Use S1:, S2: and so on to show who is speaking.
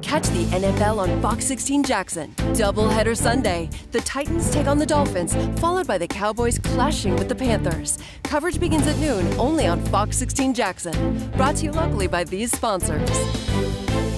S1: Catch the NFL on Fox 16 Jackson. Doubleheader Sunday. The Titans take on the Dolphins, followed by the Cowboys clashing with the Panthers. Coverage begins at noon only on Fox 16 Jackson. Brought to you locally by these sponsors.